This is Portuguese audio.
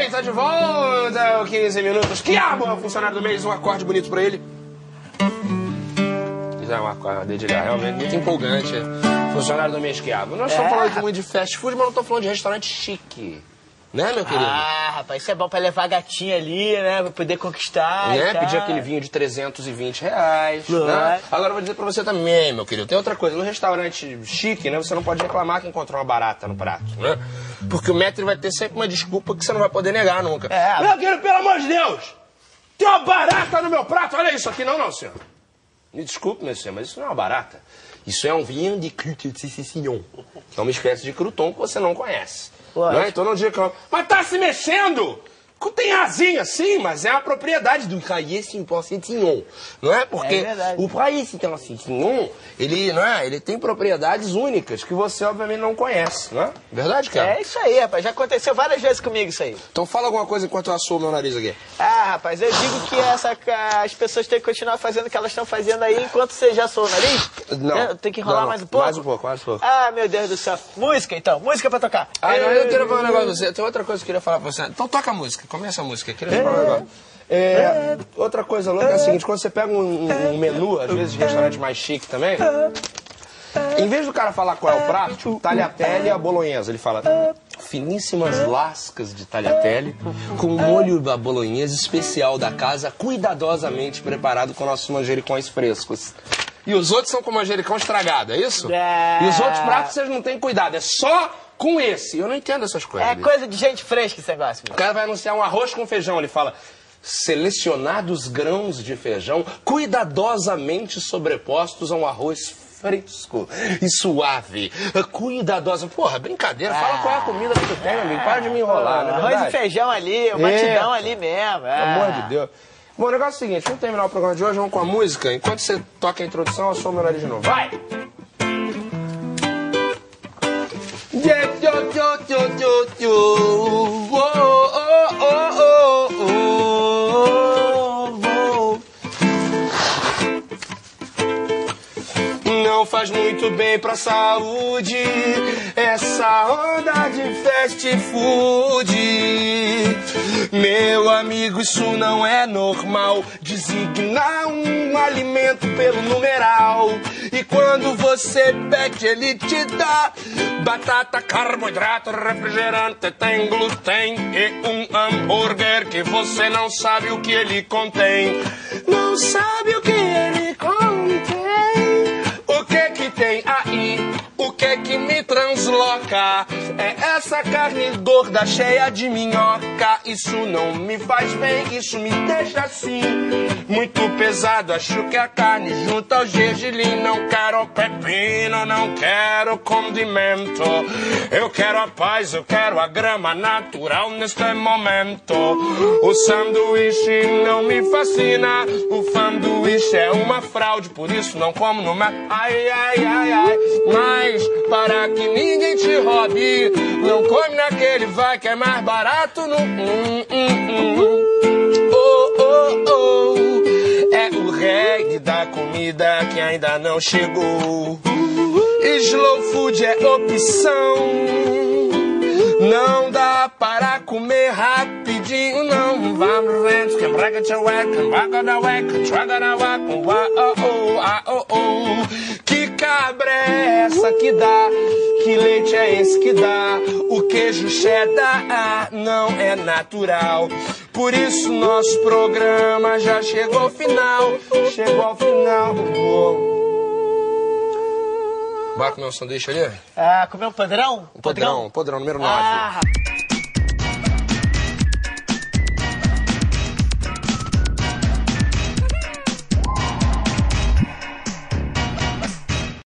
Oi, tá de volta, 15 minutos. Quiabo é o funcionário do mês, um acorde bonito pra ele. Isso é uma dedilhar realmente muito empolgante. Funcionário do mês, Quiabo. Nós estamos falando muito de fast food, mas não estamos falando de restaurante chique. Né, meu querido? Ah, rapaz, isso é bom pra levar a gatinha ali, né? Pra poder conquistar. Né? Pedir aquele vinho de R$320. Né? Agora eu vou dizer pra você também, meu querido. Tem outra coisa. No restaurante chique, né? Você não pode reclamar que encontrou uma barata no prato, né? Porque o maître vai ter sempre uma desculpa que você não vai poder negar nunca. Meu querido, pelo amor de Deus! Tem uma barata no meu prato! Olha isso aqui. Não, senhor. Me desculpe, meu senhor, mas isso não é uma barata. Isso é um vinho de Cruton. É uma espécie de crouton que você não conhece. Não é? Então não diga que... Mas tá se mexendo! Tem asinha, sim, mas é a propriedade do Cahiers Saint-Citillon. Não é? Porque o Cahiers Saint-Citillon, ele, não é? Ele tem propriedades únicas que você, obviamente, não conhece. Não é? Verdade, cara? É isso aí, rapaz. Já aconteceu várias vezes comigo isso aí. Então fala alguma coisa enquanto eu assoo meu nariz aqui. Ah, rapaz, eu digo que as pessoas têm que continuar fazendo o que elas estão fazendo aí enquanto você já assou o nariz. Não. Tem que enrolar mais um pouco? Mais um pouco, mais um pouco. Ah, meu Deus do céu. Música, então. Música pra tocar. Ah, não, eu quero falar um negócio pra você. Tem outra coisa que eu queria falar pra você. Então toca a música. Começa a música. Eu queria falar um negócio. Outra coisa louca é a seguinte. Quando você pega um menu, às vezes de restaurante mais chique também, em vez do cara falar qual é o prato, tagliatelle à bolonhesa, ele fala finíssimas lascas de tagliatelle com molho da bolonhesa especial da casa, cuidadosamente preparado com nossos manjericões frescos. E os outros são com manjericão estragado, é isso? E os outros pratos vocês não têm cuidado, é só com esse. Eu não entendo essas coisas. É coisa de gente fresca esse negócio. O cara vai anunciar um arroz com feijão, ele fala selecionados grãos de feijão cuidadosamente sobrepostos a um arroz fresco e suave, cuidadosa. Porra, brincadeira. Fala qual é a comida que tu tem, meu amigo. Para de me enrolar, né? Arroz e feijão ali, o batidão ali mesmo. Pelo amor de Deus. Bom, o negócio é o seguinte, vamos terminar o programa de hoje, vamos com a música. Enquanto você toca a introdução, eu sou o meu nariz de novo. Vai! Não faz muito bem pra saúde essa onda de fast food. Meu amigo, isso não é normal. Designar um alimento pelo numeral. E quando você pede, ele te dá batata, carboidrato, refrigerante, tem glúten e um hambúrguer que você não sabe o que ele contém. Não sabe o que ele contém. O que tem aí? O que me transloca? É essa carne gorda cheia de minhoca. Isso não me faz bem, isso me deixa assim muito pesado, acho que a carne junto ao gergelim. Não quero pepino, não quero condimento. Eu quero a paz, eu quero a grama natural neste momento. O sanduíche não me fascina. O sanduíche é uma fraude, por isso não como no mar. Ai, ai, ai, ai. Mas para que ninguém te roube, não come naquele vai que é mais barato no Oh, oh, oh. É o reggae da comida que ainda não chegou. Slow food é opção. Não dá para comer rapidinho, não. Vamos ver, que cabra é essa que dá? Que leite é esse que dá? O queijo cheddar não é natural. Por isso nosso programa já chegou ao final. Chegou ao final. Vai comer um sanduíche ali? Ah, comer um podrão? Podrão, número 9.